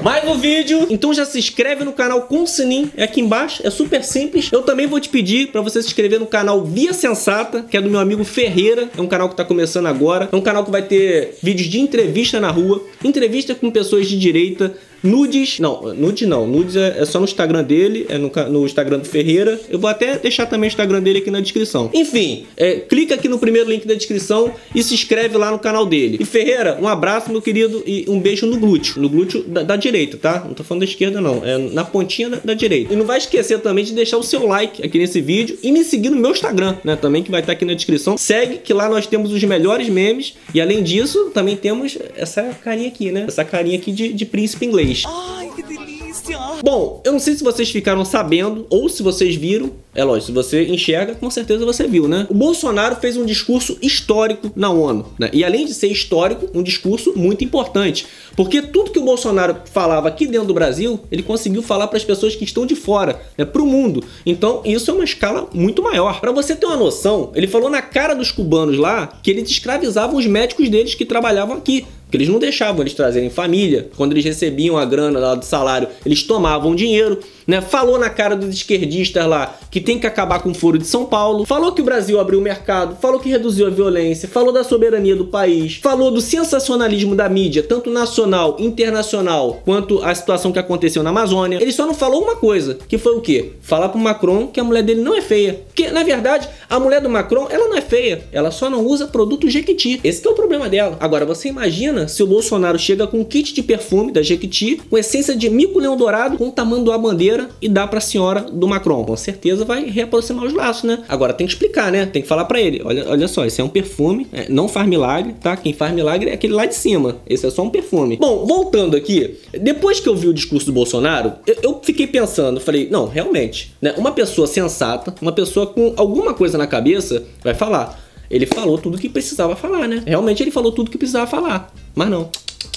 Mais um vídeo, então já se inscreve no canal com o sininho, é aqui embaixo, é super simples. Eu também vou te pedir para você se inscrever no canal Via Sensata, que é do meu amigo Ferreira, é um canal que tá começando agora, é um canal que vai ter vídeos de entrevista na rua, entrevista com pessoas de direita, nudes, nudes é só no Instagram dele, é no Instagram do Ferreira. Eu vou até deixar também o Instagram dele aqui na descrição. Enfim, clica aqui no primeiro link da descrição e se inscreve lá no canal dele. E Ferreira, um abraço, meu querido, e um beijo no glúteo da direita, tá? Não tô falando da esquerda não, é na pontinha da direita. E não vai esquecer também de deixar o seu like aqui nesse vídeo e me seguir no meu Instagram, né? Também, que vai estar aqui na descrição. Segue, que lá nós temos os melhores memes. E além disso, também temos essa carinha aqui, né? Essa carinha aqui de príncipe inglês. Ai, que delícia! Bom, eu não sei se vocês ficaram sabendo ou se vocês viram. É lógico, se você enxerga, com certeza você viu, né? O Bolsonaro fez um discurso histórico na ONU, né? E além de ser histórico, um discurso muito importante. Porque tudo que o Bolsonaro falava aqui dentro do Brasil, ele conseguiu falar para as pessoas que estão de fora, né? Para o mundo. Então, isso é uma escala muito maior. Para você ter uma noção, ele falou na cara dos cubanos lá que eles escravizavam os médicos deles que trabalhavam aqui. Que eles não deixavam eles trazerem família. Quando eles recebiam a grana lá do salário, eles tomavam dinheiro, né? Falou na cara dos esquerdistas lá que tem que acabar com o Foro de São Paulo. Falou que o Brasil abriu o mercado. Falou que reduziu a violência. Falou da soberania do país. Falou do sensacionalismo da mídia, tanto nacional, internacional, quanto a situação que aconteceu na Amazônia. Ele só não falou uma coisa, que foi o quê? Falar pro Macron que a mulher dele não é feia. Porque, na verdade, a mulher do Macron, ela não é feia. Ela só não usa produto Jequiti. Esse que é o problema dela. Agora, você imagina se o Bolsonaro chega com um kit de perfume da Jequiti, com essência de mico-leão dourado, com o tamanho da bandeira, e dá pra senhora do Macron. Com certeza vai reaproximar os laços, né? Agora tem que explicar, né? Tem que falar pra ele. Olha só, esse é um perfume, não faz milagre, tá? Quem faz milagre é aquele lá de cima. Esse é só um perfume. Bom, voltando aqui, depois que eu vi o discurso do Bolsonaro, eu fiquei pensando, falei, não, realmente, né? Uma pessoa sensata, uma pessoa com alguma coisa na cabeça, vai falar. Ele falou tudo que precisava falar, né? Realmente ele falou tudo que precisava falar. Mas não.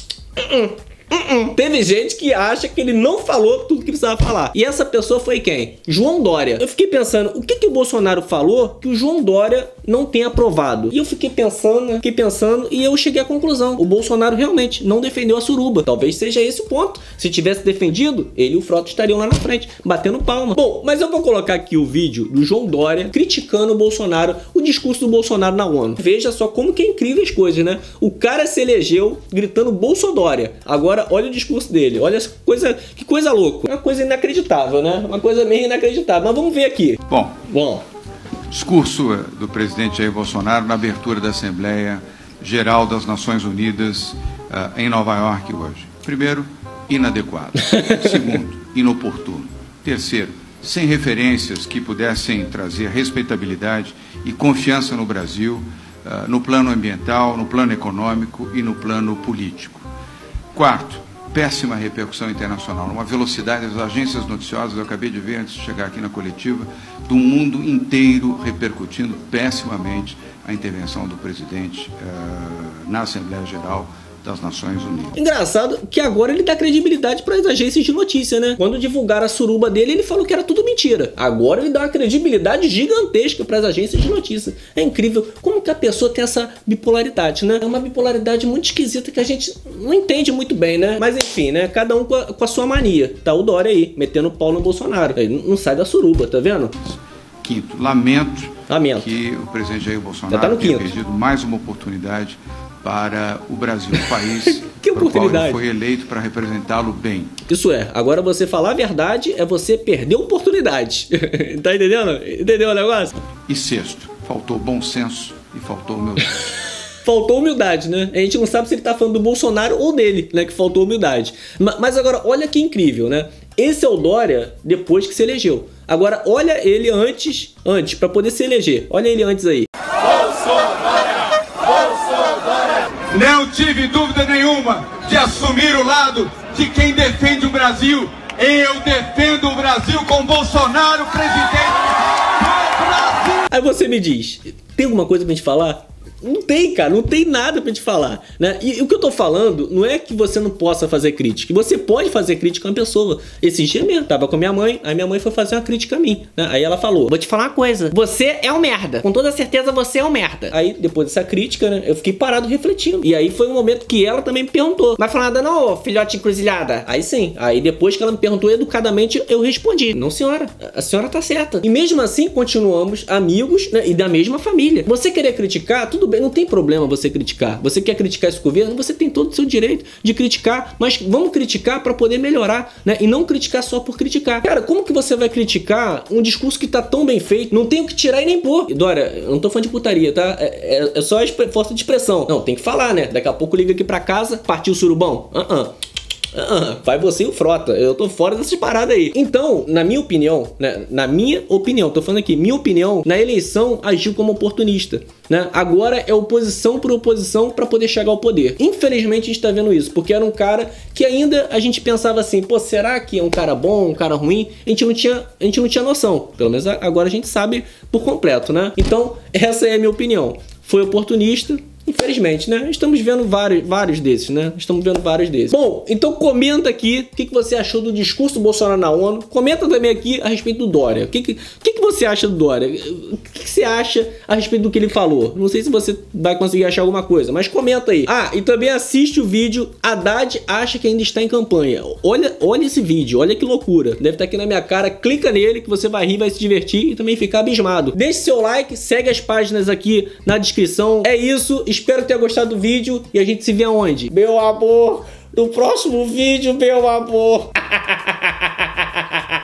Teve gente que acha que ele não falou tudo que precisava falar. E essa pessoa foi quem? João Dória. Eu fiquei pensando, o que o Bolsonaro falou que o João Dória não tem aprovado? E eu fiquei pensando e eu cheguei à conclusão. O Bolsonaro realmente não defendeu a suruba. Talvez seja esse o ponto. Se tivesse defendido, ele e o Frota estariam lá na frente, batendo palma. Bom, mas eu vou colocar aqui o vídeo do João Dória criticando o Bolsonaro, o discurso do Bolsonaro na ONU. Veja só como que é incrível as coisas, né? O cara se elegeu gritando Bolsodória. Agora, olha o discurso dele, olha que coisa louca. Uma coisa inacreditável, né? Uma coisa meio inacreditável. Mas vamos ver aqui. Bom. Discurso do presidente Jair Bolsonaro na abertura da Assembleia Geral das Nações Unidas em Nova York hoje. Primeiro, inadequado. Segundo, inoportuno. Terceiro, sem referências que pudessem trazer respeitabilidade e confiança no Brasil, no plano ambiental, no plano econômico e no plano político. Quarto, péssima repercussão internacional, uma velocidade das agências noticiosas, eu acabei de ver antes de chegar aqui na coletiva, do mundo inteiro repercutindo pessimamente a intervenção do presidente na Assembleia Geral das Nações Unidas. Engraçado que agora ele dá credibilidade para as agências de notícia, né? Quando divulgaram a suruba dele, ele falou que era tudo mentira. Agora ele dá uma credibilidade gigantesca para as agências de notícia. É incrível como que a pessoa tem essa bipolaridade, né? É uma bipolaridade muito esquisita que a gente não entende muito bem, né? Mas enfim, né? Cada um com a sua mania. Tá o Dória aí, metendo o pau no Bolsonaro. Ele não sai da suruba, tá vendo? Quinto, lamento que o presidente Jair Bolsonaro tenha perdido mais uma oportunidade para o Brasil, o país que oportunidade. Foi eleito para representá-lo bem. Isso é, agora você falar a verdade é você perder oportunidade. Tá entendendo? Entendeu o negócio? E sexto, faltou bom senso e faltou humildade. Faltou humildade, né? A gente não sabe se ele tá falando do Bolsonaro ou dele, né? Que faltou humildade. Mas agora, olha que incrível, né? Esse é o Dória depois que se elegeu. Agora, olha ele antes para poder se eleger. Olha ele antes aí. Não tive dúvida nenhuma de assumir o lado de quem defende o Brasil. Eu defendo o Brasil com Bolsonaro, presidente do Brasil. Aí você me diz, tem alguma coisa pra gente falar? Não tem, cara, não tem nada pra te falar, né? E o que eu tô falando não é que você não possa fazer crítica, você pode fazer crítica a uma pessoa. Esse dia mesmo, tava com a minha mãe, aí minha mãe foi fazer uma crítica a mim, né? Aí ela falou: vou te falar uma coisa, você é um merda, com toda certeza você é um merda. Aí depois dessa crítica, né, eu fiquei parado refletindo. E aí foi um momento que ela também me perguntou: vai falar nada não, filhote encruzilhada? Aí sim, aí depois que ela me perguntou educadamente, eu respondi: não senhora, a senhora tá certa. E mesmo assim continuamos amigos, né, e da mesma família. Você querer criticar, tudo bem, não tem problema você criticar. Você quer criticar esse governo, você tem todo o seu direito de criticar, mas vamos criticar para poder melhorar, né? E não criticar só por criticar. Cara, como que você vai criticar um discurso que tá tão bem feito? Não tem o que tirar e nem pôr. E Dória, eu não tô falando de putaria, tá? É só força de expressão. Não, tem que falar, né? Daqui a pouco liga aqui pra casa, partiu o surubão. Vai você e o Frota. Eu tô fora dessas paradas aí. Então, na minha opinião, né? Na minha opinião, tô falando aqui, minha opinião, na eleição agiu como oportunista, né? Agora é oposição por oposição pra poder chegar ao poder. Infelizmente a gente tá vendo isso, porque era um cara que ainda a gente pensava assim, pô, será que é um cara bom, um cara ruim? A gente não tinha noção. Pelo menos agora a gente sabe por completo, né? Então, essa é a minha opinião. Foi oportunista. Infelizmente, né? Estamos vendo vários desses, né? Estamos vendo vários desses. Bom, então comenta aqui o que você achou do discurso do Bolsonaro na ONU. Comenta também aqui a respeito do Dória. O que você acha do Dória? O que você acha a respeito do que ele falou? Não sei se você vai conseguir achar alguma coisa, mas comenta aí. Ah, e também assiste o vídeo Haddad acha que ainda está em campanha. Olha esse vídeo, olha que loucura. Deve estar aqui na minha cara. Clica nele que você vai rir, vai se divertir e também ficar abismado. Deixe seu like, segue as páginas aqui na descrição. É isso. Espero que tenha gostado do vídeo e a gente se vê aonde? Meu amor, no próximo vídeo, meu amor.